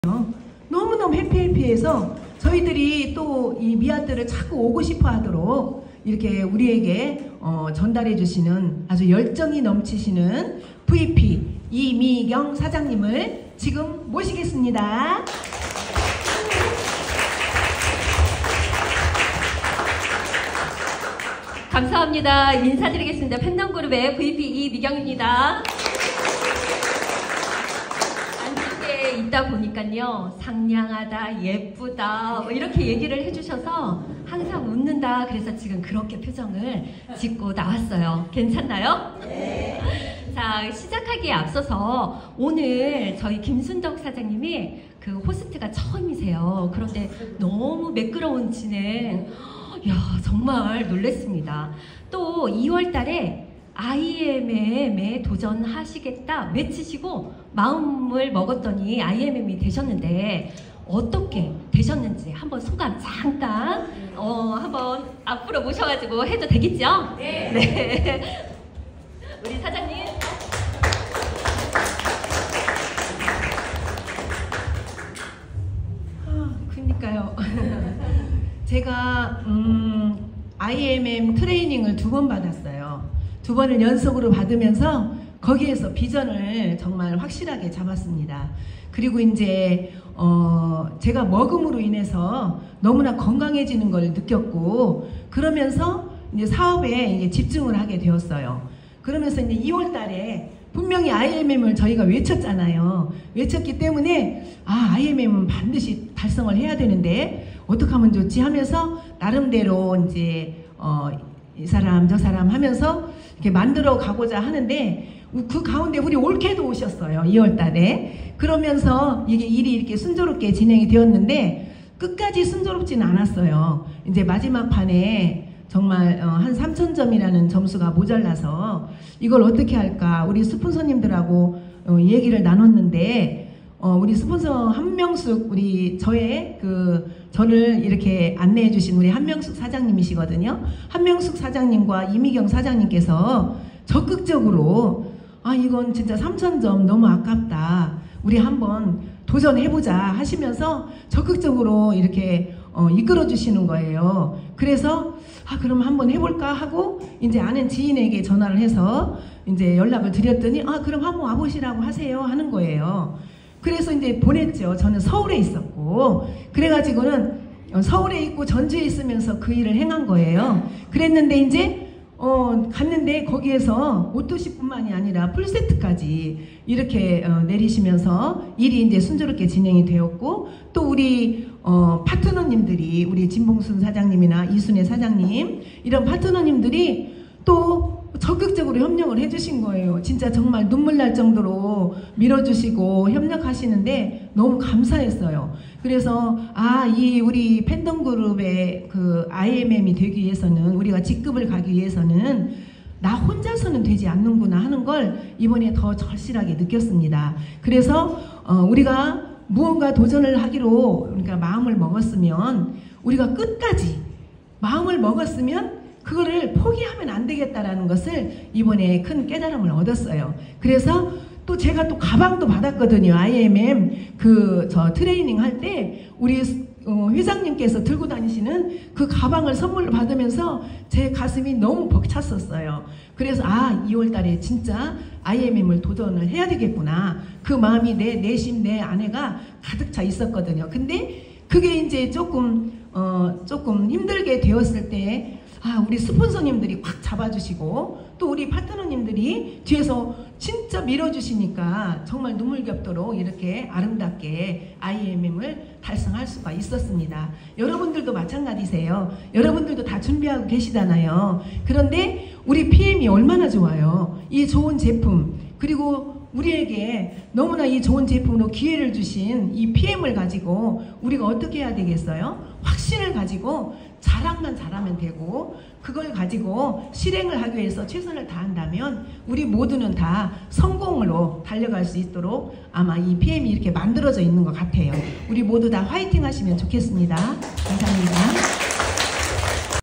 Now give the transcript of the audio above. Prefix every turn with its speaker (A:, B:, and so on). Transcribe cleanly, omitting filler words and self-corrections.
A: 너무너무 해피해서 저희들이 또 이 미아트를 자꾸 오고 싶어 하도록 이렇게 우리에게 전달해 주시는 아주 열정이 넘치시는 VP 이미경 사장님을 지금 모시겠습니다.
B: 감사합니다. 인사드리겠습니다. 팬덤그룹의 VP 이미경입니다. 안쪽에 있다 보니까요, 상냥하다, 예쁘다 이렇게 얘기를 해주셔서 항상 웃는다. 그래서 지금 그렇게 표정을 짓고 나왔어요. 괜찮나요? 네. 자, 시작하기에 앞서서 오늘 저희 김순덕 사장님이 그 호스트가 처음이세요. 그런데 너무 매끄러운 진행, 야, 정말 놀랬습니다. 또 2월 달에 IMM에 도전하시겠다 외치시고 마음을 먹었더니 IMM이 되셨는데 어떻게 되셨는지 한번 소감 잠깐 한번 앞으로 모셔가지고 해도 되겠죠? 네. 네. 우리 사장님.
A: 그러니까요. 제가 IMM 트레이닝을 2번 받았어요. 2번을 연속으로 받으면서 거기에서 비전을 정말 확실하게 잡았습니다. 그리고 이제 제가 먹음으로 인해서 너무나 건강해지는 걸 느꼈고, 그러면서 이제 사업에 이제 집중을 하게 되었어요. 그러면서 이제 2월 달에 분명히 IMM을 저희가 외쳤잖아요. 외쳤기 때문에 IMM은 반드시 달성을 해야 되는데 어떻게 하면 좋지 하면서 나름대로 이제 이 사람 저 사람 하면서 이렇게 만들어 가고자 하는데, 그 가운데 우리 올케도 오셨어요. 2월 달에. 그러면서 이게 일이 이렇게 순조롭게 진행이 되었는데 끝까지 순조롭지는 않았어요. 이제 마지막 판에 정말 한 3,000점이라는 점수가 모자라서 이걸 어떻게 할까 우리 스폰서님들하고 얘기를 나눴는데, 우리 스폰서 한명숙, 우리 저를 이렇게 안내해 주신 우리 한명숙 사장님이시거든요. 한명숙 사장님과 이미경 사장님께서 적극적으로 이건 진짜 3,000점 너무 아깝다, 우리 한번 도전해보자 하시면서 적극적으로 이렇게 이끌어 주시는 거예요. 그래서 그럼 한번 해볼까 하고 이제 아는 지인에게 전화를 해서 이제 연락을 드렸더니 그럼 한번 와보시라고 하세요 하는 거예요. 그래서 이제 보냈죠. 저는 서울에 있었고, 그래가지고는 서울에 있고 전주에 있으면서 그 일을 행한 거예요. 그랬는데 이제 갔는데 거기에서 오토시뿐만이 아니라 풀세트까지 이렇게 내리시면서 일이 이제 순조롭게 진행이 되었고, 또 우리 파트너님들이 우리 진봉순 사장님이나 이순애 사장님 이런 파트너님들이 또 적극적으로 협력을 해주신 거예요. 진짜 정말 눈물 날 정도로 밀어주시고 협력하시는데 너무 감사했어요. 그래서 이 우리 팬덤그룹의 그 IMM이 되기 위해서는, 우리가 직급을 가기 위해서는 나 혼자서는 되지 않는구나 하는 걸 이번에 더 절실하게 느꼈습니다. 그래서 우리가 무언가 도전을 하기로 그러니까 마음을 먹었으면, 우리가 끝까지 마음을 먹었으면 그거를 포기하면 안 되겠다라는 것을 이번에 큰 깨달음을 얻었어요. 그래서 또 제가 또 가방도 받았거든요. IMM 저 트레이닝 할 때 우리 회장님께서 들고 다니시는 그 가방을 선물로 받으면서 제 가슴이 너무 벅찼었어요. 그래서 2월 달에 진짜 IMM을 도전을 해야 되겠구나, 그 마음이 내 내심 내 안에가 가득 차 있었거든요. 근데 그게 이제 조금 힘들게 되었을 때 우리 스폰서님들이 꽉 잡아주시고 또 우리 파트너님들이 뒤에서 진짜 밀어주시니까 정말 눈물겹도록 이렇게 아름답게 IMM을 달성할 수가 있었습니다. 여러분들도 마찬가지세요. 여러분들도 다 준비하고 계시잖아요. 그런데 우리 PM이 얼마나 좋아요. 이 좋은 제품, 그리고 우리에게 너무나 이 좋은 제품으로 기회를 주신 이 PM을 가지고 우리가 어떻게 해야 되겠어요? 확신을 가지고 자랑만 잘하면 되고, 그걸 가지고 실행을 하기 위해서 최선을 다한다면 우리 모두는 다 성공으로 달려갈 수 있도록 아마 이 PM이 이렇게 만들어져 있는 것 같아요. 우리 모두 다 화이팅 하시면 좋겠습니다. 감사합니다.